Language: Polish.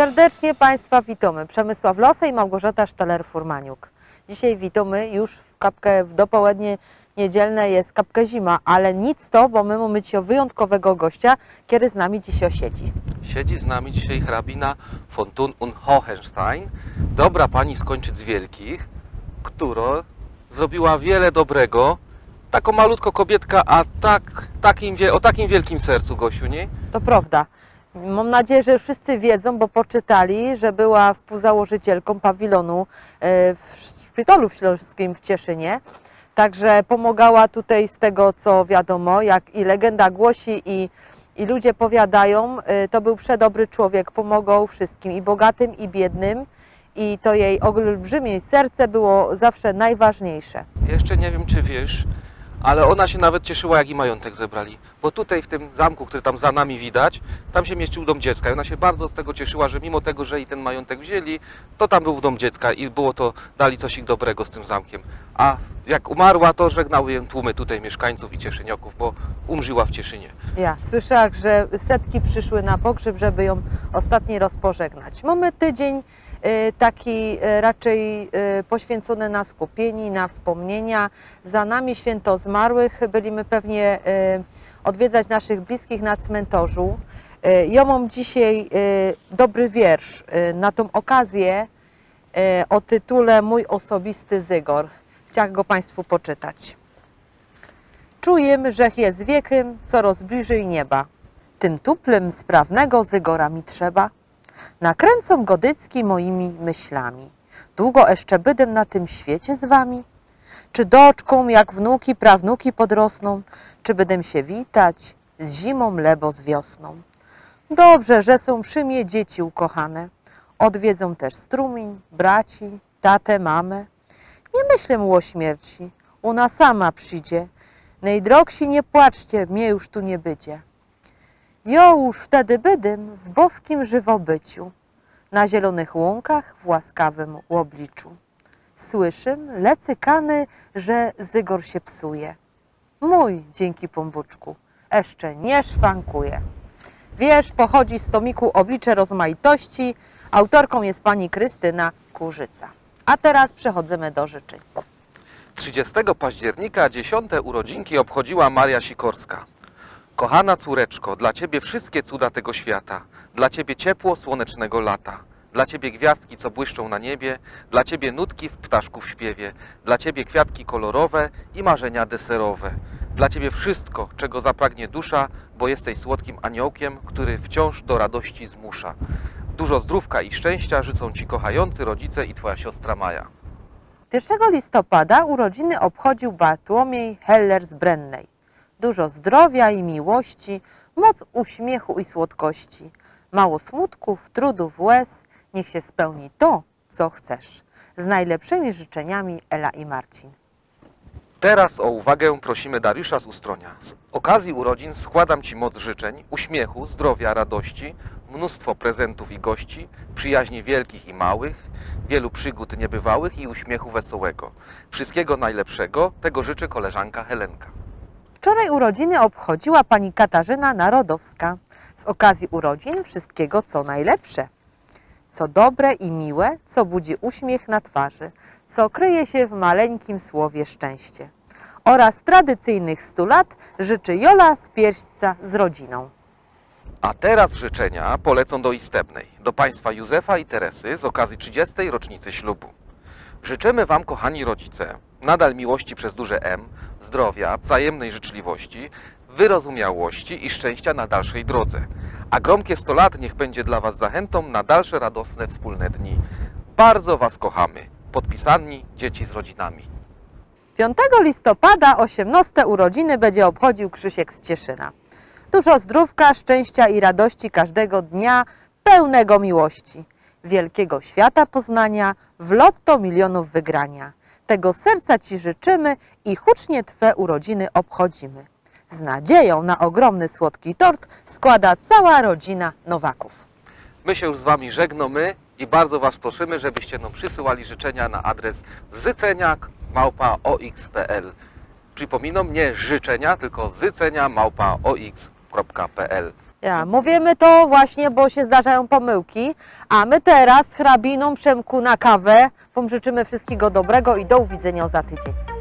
Serdecznie Państwa witamy. Przemysław Losej i Małgorzata Sztaler-Furmaniuk. Dzisiaj witamy już w dopołudnie niedzielne jest kapkę zima, ale nic to, bo my mamy dzisiaj wyjątkowego gościa, który z nami dzisiaj siedzi. Siedzi z nami dzisiaj hrabina von Thun und Hohenstein, dobra pani z Kończyc Wielkich, która zrobiła wiele dobrego. Taką malutko kobietka, a o takim wielkim sercu, Gosiu, nie? To prawda. Mam nadzieję, że wszyscy wiedzą, bo poczytali, że była współzałożycielką pawilonu w Szpitalu Śląskim w Cieszynie. Także pomagała tutaj z tego, co wiadomo, jak i legenda głosi i ludzie powiadają, to był przedobry człowiek, pomagał wszystkim, i bogatym, i biednym. I to jej olbrzymie serce było zawsze najważniejsze. Jeszcze nie wiem, czy wiesz, ale ona się nawet cieszyła, jak i majątek zebrali. Bo tutaj w tym zamku, który tam za nami widać, tam się mieścił dom dziecka. I ona się bardzo z tego cieszyła, że mimo tego, że i ten majątek wzięli, to tam był dom dziecka i było to, dali coś ich dobrego z tym zamkiem. A jak umarła, to żegnały ją tłumy tutaj mieszkańców i cieszynioków, bo umrzyła w Cieszynie. Ja słyszałam, że setki przyszły na pogrzeb, żeby ją ostatni raz pożegnać. Mamy tydzień taki raczej poświęcony na skupienie, na wspomnienia. Za nami święto zmarłych. Byliśmy pewnie odwiedzać naszych bliskich na cmentarzu. Ja mam dzisiaj dobry wiersz na tą okazję o tytule Mój osobisty zygor. Chciałam go Państwu poczytać. Czuję, żech jest wiekiem coraz bliżej nieba. Tym tuplem sprawnego zygora mi trzeba. Nakręcą godycki moimi myślami. Długo jeszcze bydem na tym świecie z wami? Czy doczką, jak wnuki, prawnuki podrosną? Czy bydem się witać z zimą, lebo z wiosną? Dobrze, że są przy mnie dzieci ukochane. Odwiedzą też strumień, braci, tatę, mamę. Nie myślę mu o śmierci, ona sama przyjdzie. Najdrogsi, nie płaczcie, mnie już tu nie będzie. Jo już wtedy bydym w boskim żywobyciu, na zielonych łąkach w łaskawym obliczu. Słyszym, lecykany, że zygor się psuje. Mój, dzięki pombuczku, jeszcze nie szwankuje. Wiersz pochodzi z tomiku Oblicze rozmaitości. Autorką jest pani Krystyna Kurzyca. A teraz przechodzimy do życzeń. 30 października 10. urodzinki obchodziła Maria Sikorska. Kochana córeczko, dla Ciebie wszystkie cuda tego świata, dla Ciebie ciepło słonecznego lata, dla Ciebie gwiazdki, co błyszczą na niebie, dla Ciebie nutki w ptaszków śpiewie, dla Ciebie kwiatki kolorowe i marzenia deserowe, dla Ciebie wszystko, czego zapragnie dusza, bo jesteś słodkim aniołkiem, który wciąż do radości zmusza. Dużo zdrówka i szczęścia życzą Ci kochający rodzice i Twoja siostra Maja. 1 listopada urodziny obchodził Bartłomiej Heller z Brennej. Dużo zdrowia i miłości, moc uśmiechu i słodkości. Mało smutków, trudów, łez, niech się spełni to, co chcesz. Z najlepszymi życzeniami Ela i Marcin. Teraz o uwagę prosimy Dariusza z Ustronia. Z okazji urodzin składam Ci moc życzeń, uśmiechu, zdrowia, radości, mnóstwo prezentów i gości, przyjaźni wielkich i małych, wielu przygód niebywałych i uśmiechu wesołego. Wszystkiego najlepszego, tego życzy koleżanka Helenka. Wczoraj urodziny obchodziła pani Katarzyna Narodowska. Z okazji urodzin wszystkiego co najlepsze. Co dobre i miłe, co budzi uśmiech na twarzy, co kryje się w maleńkim słowie szczęście. Oraz tradycyjnych 100 lat życzy Jola z Pierśca z rodziną. A teraz życzenia polecą do Istebnej, do państwa Józefa i Teresy z okazji 30. rocznicy ślubu. Życzymy Wam, kochani rodzice, nadal miłości przez duże M, zdrowia, wzajemnej życzliwości, wyrozumiałości i szczęścia na dalszej drodze. A gromkie 100 lat niech będzie dla Was zachętą na dalsze radosne wspólne dni. Bardzo Was kochamy. Podpisani dzieci z rodzinami. 5 listopada 18 urodziny będzie obchodził Krzysiek z Cieszyna. Dużo zdrówka, szczęścia i radości każdego dnia, pełnego miłości. Wielkiego świata poznania, w lotto milionów wygrania. Tego serca Ci życzymy i hucznie Twe urodziny obchodzimy. Z nadzieją na ogromny słodki tort składa cała rodzina Nowaków. My się już z Wami żegnamy i bardzo Was prosimy, żebyście nam przysyłali życzenia na adres zyceniak@ox.pl. Przypominam, nie życzenia, tylko zycenia@ox.pl. Ja, mówimy to właśnie, bo się zdarzają pomyłki, a my teraz hrabiną Przemku na kawę. Wam życzymy wszystkiego dobrego i do uwidzenia za tydzień.